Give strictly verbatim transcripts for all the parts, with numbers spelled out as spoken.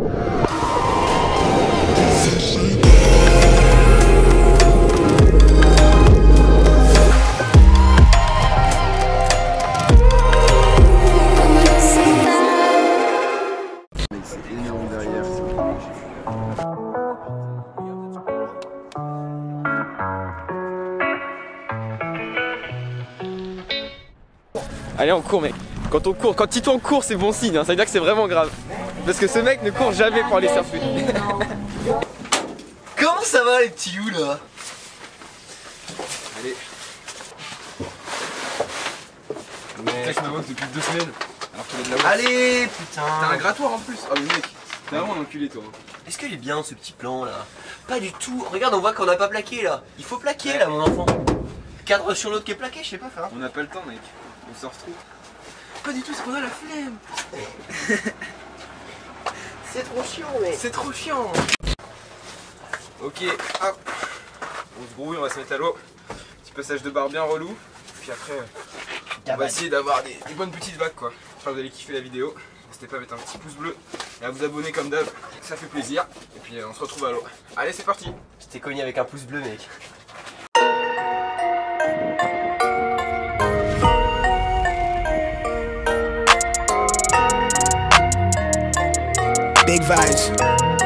Allez, on court, mec. Quand on court, quand Tito en court, c'est bon signe, hein. Ça veut dire que c'est vraiment grave. Parce que ce mec ne court jamais pour aller surfer. Comment ça va les petits loups là? Allez. Mais mec, ma boxe depuis deux semaines. Alors qu'il a de la boxe. Allez, putain. T'as un grattoir en plus. Oh mais mec, t'es vraiment un enculé toi. Est-ce qu'il est bien ce petit plan là? Pas du tout. Regarde, on voit qu'on n'a pas plaqué là. Il faut plaquer là, mon enfant. Cadre sur l'autre qui est plaqué, je sais pas faire. On n'a pas le temps, mec. On sort trop. Pas du tout, c'est qu'on a la flemme. C'est trop chiant, mec. C'est trop chiant. Ok, hop. On se brouille, on va se mettre à l'eau. Petit passage de barre bien relou. Puis après, on va essayer d'avoir des, des bonnes petites vagues quoi. J'espère que vous allez kiffer la vidéo. N'hésitez pas à mettre un petit pouce bleu et à vous abonner comme d'hab. Ça fait plaisir. Et puis on se retrouve à l'eau. Allez, c'est parti. Je t'ai cogné avec un pouce bleu, mec. Big vibes.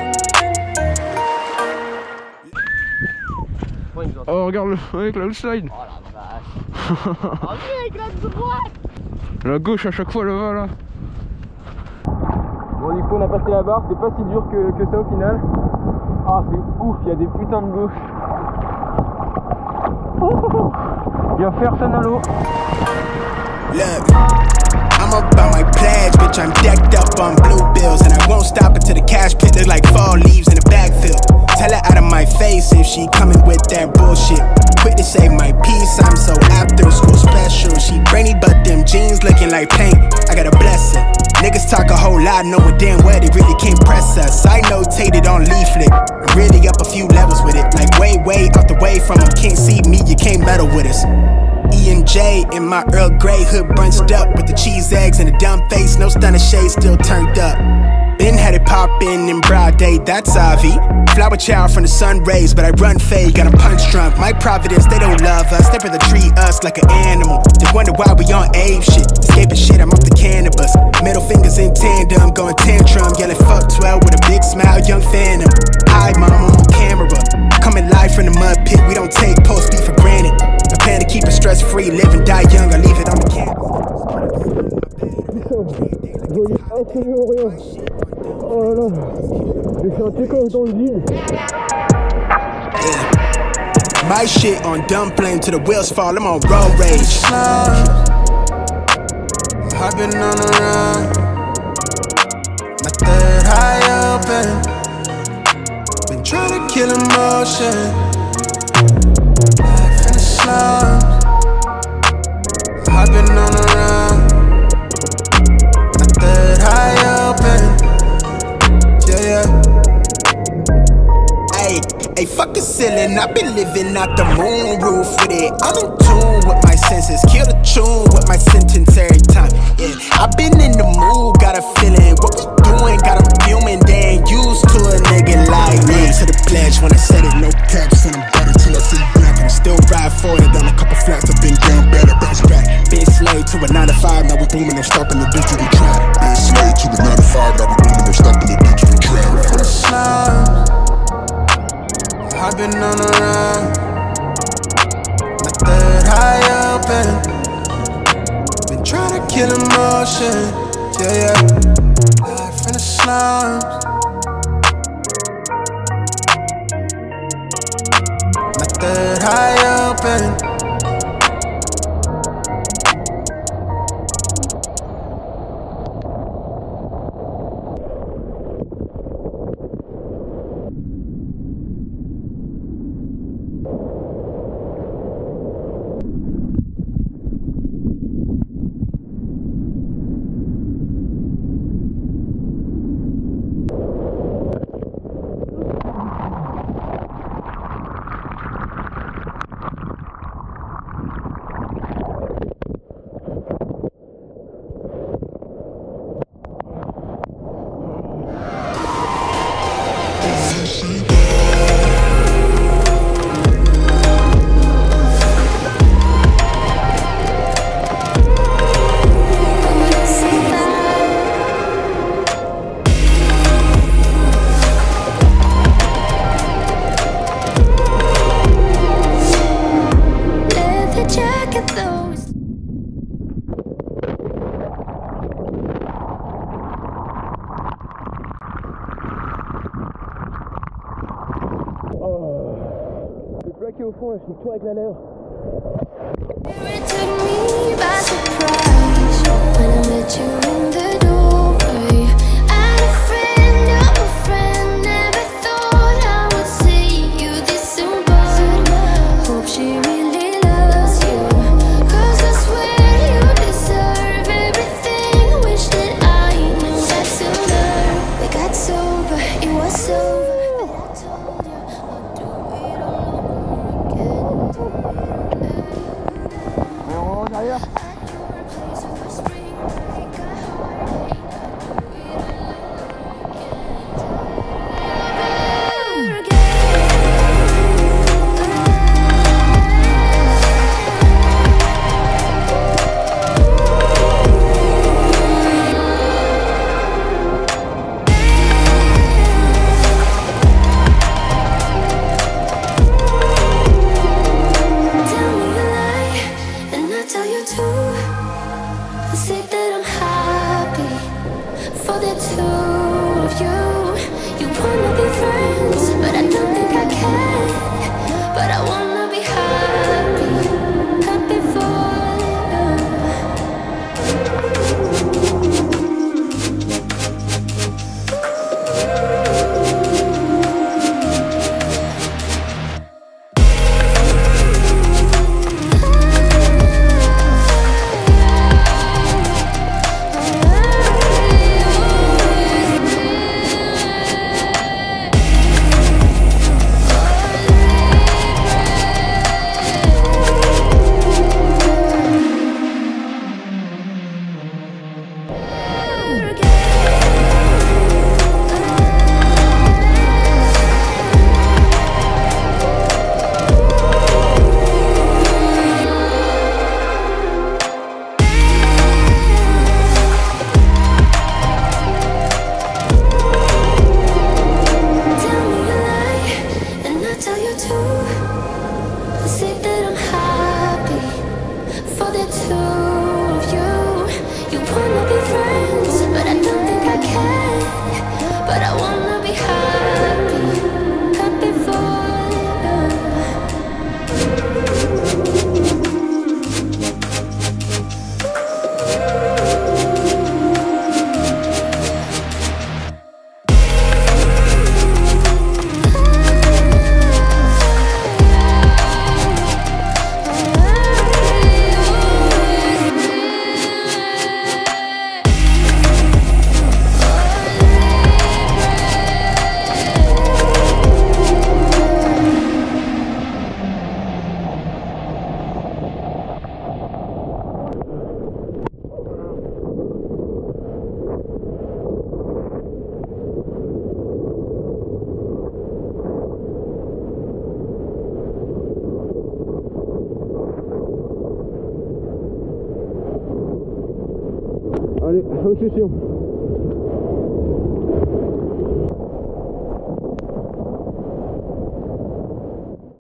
Oh, regarde le avec la slide. Oh la vache. Oh avec la droite. La gauche à chaque fois le va là. Bon, du coup, on a passé la barre. C'était pas si dur que, que ça au final. Ah, c'est ouf, il y a des putains de gauches. Il va faire ça à l'eau. Look, I'm about my pledge, bitch. I'm decked up on blue bills, and I won't stop until the cash pit look like fall leaves in a backfield. Tell her out of my face if she coming with that bullshit. Quick to save my peace, I'm so after school special. She brainy, but them jeans looking like paint. I gotta bless her. Niggas talk a whole lot, knowing damn well they really can't press us. I notated on leaflet. I'm really up a few levels with it, like way, way out the way from them. Can't see me, you can't meddle with us. E and J in my Earl Grey hood bunched up with the cheese eggs and a dumb face, no stunner shade still turned up. Been had it poppin' in broad day, that's Avi. Flower child from the sun rays, but I run fade, got 'em punch drunk. My Providence, they don't love us, they rather treat us like an animal. They wonder why we on Abe shit, escaping shit, I'm off the cannabis. Middle fingers in tandem, going tantrum, yelling fuck twelve with a big smile, young phantom. Hi mama on camera, coming live from the mud pit, we don't take post beat for granted. I plan to keep it stress free, live and die young, I leave it on the canvas. Oh là là, j'ai fait un take-off dans le vide. Yeah. My shit on dumb flame till the wheels fall, I'm on road rage. I've been on the run, my third eye open. Been trying to kill emotion. Life in the slums, I've been on the run, my third eye open. Yeah, yeah. Ay, ay, fuck the ceiling. I've been living out the moon roof with it. I'm in tune with my senses. Kill the tune with my sentence every time. Yeah, I've been in the mood, got a feeling. What we doing, got 'em fuming. They ain't used to a nigga like me. To the pledge when I said it, no caps, and I'm better till I see black. And still ride for it on a couple flats. I've been down better, bounce back. Been slave to a nine to five, now we booming, no stopping the digital trap. Been slave to a nine to five, now we booming, no stopping the digital trap. For the slums, I've been on the run, my third eye open. Been trying to kill emotion, yeah, yeah. Life in the slums, my third eye open. Plaqué au fond, là, je fais tout avec la lèvre. Allez, obsession.